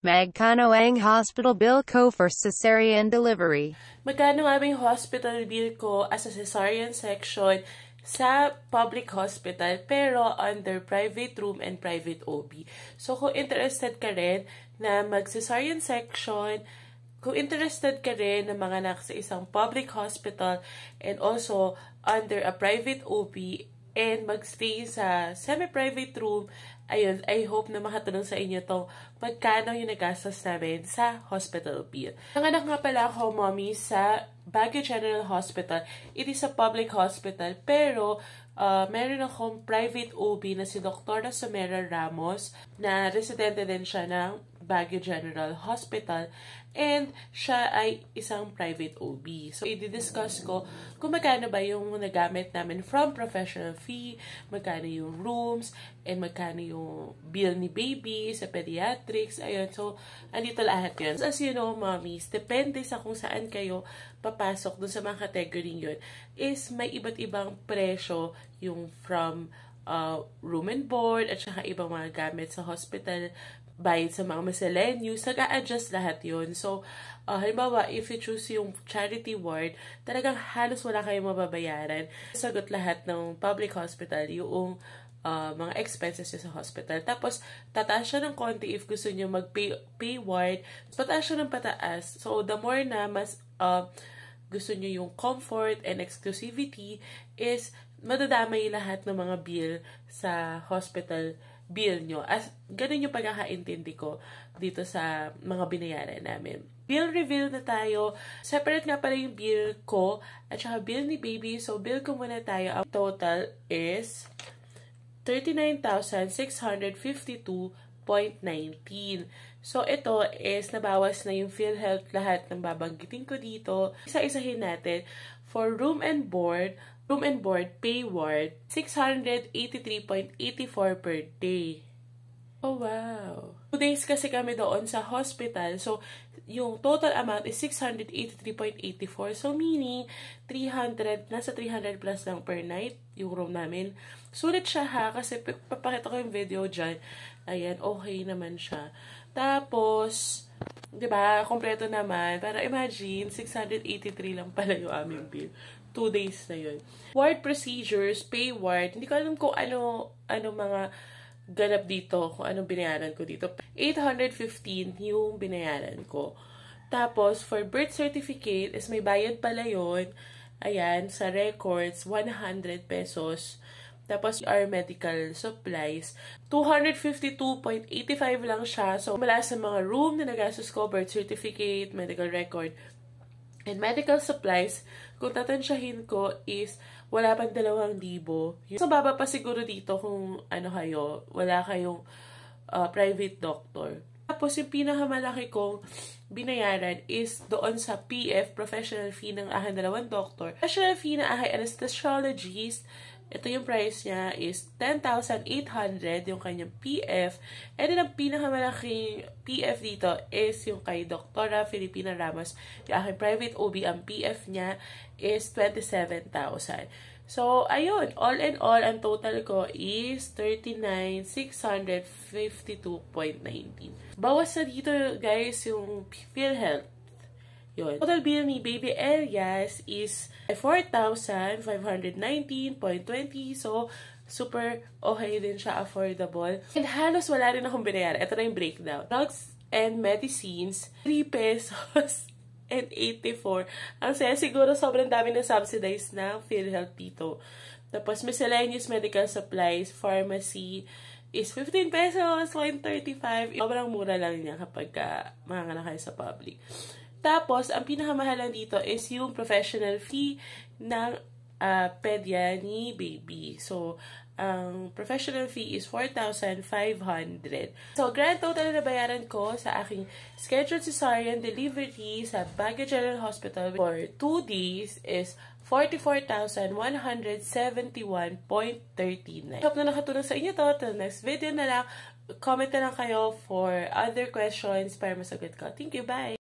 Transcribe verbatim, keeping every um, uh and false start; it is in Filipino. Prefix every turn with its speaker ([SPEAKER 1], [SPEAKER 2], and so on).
[SPEAKER 1] Magkano ang hospital bill ko for cesarean delivery?
[SPEAKER 2] Magkano aming hospital bill ko as a cesarean section sa public hospital pero under private room and private O B. So kung interested ka rin na mag-cesarean section, kung interested ka rin na manganak sa isang public hospital and also under a private O B and magstay sa semi-private room, ayun, I hope na makatulong sa inyo tong magkano yung nagastos namin sa hospital bill. Nanganak nga pala ako, mommy, sa Baguio General Hospital. It is a public hospital, pero uh, meron akong private O B na si Doctora Somera Ramos, na residente din siya ng Baguio General Hospital, and siya ay isang private O B. So, i-discuss ko kung magkano ba yung nagamit namin from professional fee, magkano yung rooms, and magkano yung bill ni baby sa pediatrics. Ayun, so, andito lahat yun. As you know, mommies, depende sa kung saan kayo papasok dun sa mga category yun, is may iba't ibang presyo yung from uh, room and board at saka ibang mga gamit sa hospital, bayad sa mga miscellaneous, nag-a-adjust lahat yun. So, uh, halimbawa, if you choose yung charity ward, talagang halos wala kayong mababayaran. Sagot lahat ng public hospital yung uh, mga expenses nyo sa hospital. Tapos, tataas siya ng konti if gusto nyo mag-pay pay ward. Pataas siya ng pataas. So, the more na mas uh, gusto nyo yung comfort and exclusivity is madadamay lahat ng mga bill sa hospital bill nyo. As, ganun yung pagkakaintindi ko dito sa mga binayaran namin. Bill reveal na tayo. Separate nga pala yung bill ko at saka bill ni baby. So, bill ko muna tayo. Ang total is thirty-nine thousand six hundred fifty-two point one nine. So, ito is nabawas na yung PhilHealth lahat ng babanggitin ko dito. Isa-isahin natin. For room and board, room and board pay ward, six hundred eighty-three point eight four per day. Oh, wow. Two days kasi kami doon sa hospital. So, yung total amount is six hundred eighty-three point eight four. So, meaning, three hundred, nasa three hundred plus lang per night yung room namin. Sulit siya ha, kasi papakita ko yung video dyan. Ayan, okay naman siya. Tapos, diba, kompleto naman. Para imagine, six hundred eighty-three lang pala yung aming bill. Two days na yun. Ward procedures, pay ward. Hindi ko alam kung ano, ano mga ganap dito, kung anong binayaran ko dito. eight hundred fifteen yung binayaran ko. Tapos, for birth certificate, is may bayad pala yun. Ayan, sa records, one hundred pesos. Tapos, our medical supplies, two hundred fifty-two point eight five lang siya. So, mula sa mga room na nagastos ko, birth certificate, medical record, and medical supplies, kung tatansyahin ko is wala pang dalawang libo. So, baba pa siguro dito kung ano kayo, wala kayong uh, private doctor. Tapos, yung pinakamalaki kong binayaran is doon sa P F, professional fee ng aking dalawang doctor. Professional fee ng aking anesthesiologist, ito yung price niya is ten thousand eight hundred yung kanyang P F. And then, ang pinakamalaking P F dito is yung kay Doctora Filipina Ramos. Yung aking private O B, ang P F niya is twenty-seven thousand. So, ayun. All in all, ang total ko is thirty-nine thousand six hundred fifty-two point one nine. Bawas na dito, guys, yung PhilHealth. Yun. Total bill ni Baby Elias is four thousand five hundred nineteen point two zero. So, super okay din siya, affordable. And halos wala rin akong binayaran. Ito na yung breakdown. Drugs and medicines, three pesos and eighty-four. Ang saya, siguro sobrang dami na subsidized na PhilHealth dito. Tapos, miscellaneous medical supplies, pharmacy, is fifteen pesos, one thirty-five. Sobrang mura lang niya kapag uh, manganganak kayo sa public. Tapos, ang pinakamahal dito is yung professional fee ng uh, pedya ni baby. So, ang professional fee is four thousand five hundred. So, grand total na bayaran ko sa aking scheduled cesarean delivery sa Baguio General Hospital for two days is forty-four thousand one hundred seventy-one point three nine. Hope na nakatulong sa inyo to. Till next video na lang. Comment na lang kayo for other questions para masagot ko. Thank you. Bye!